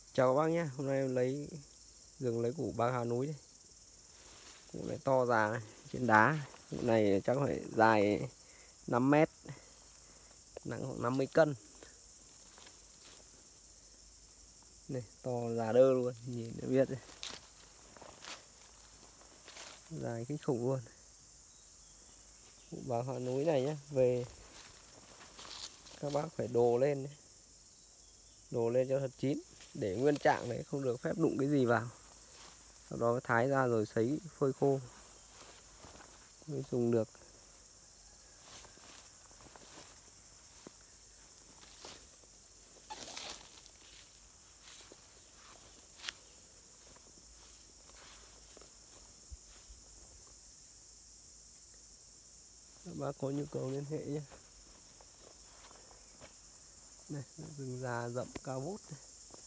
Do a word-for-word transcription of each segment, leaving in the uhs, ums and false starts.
Chào các bác nhé, hôm nay em lấy rừng lấy củ bạc hà núi đây. Củ này to già này, trên đá. Củ này chắc phải dài năm mét, nặng khoảng năm mươi cân. Này, to già đơ luôn, nhìn để biết đây. Dài kinh khủng luôn. Củ bạc hà núi này nhá, về các bác phải đồ lên đấy. Đồ lên cho thật chín, để nguyên trạng đấy, không được phép đụng cái gì vào. Sau đó thái ra rồi sấy phơi khô mới dùng được. Các bác có nhu cầu liên hệ nhé. Này, rừng già rậm cao vút này.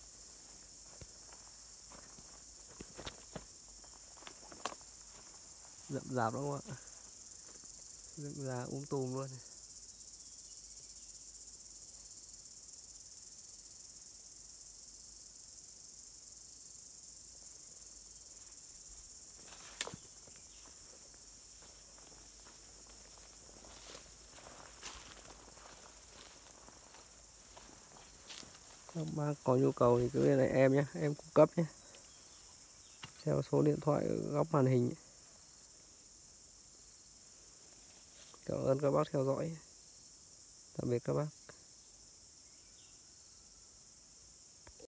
Rậm rạp đúng không ạ? Rừng già um tùm luôn này. Các bác có nhu cầu thì cứ liên hệ em nhé, em cung cấp nhé. Theo số điện thoại ở góc màn hình. Cảm ơn các bác theo dõi. Tạm biệt các bác.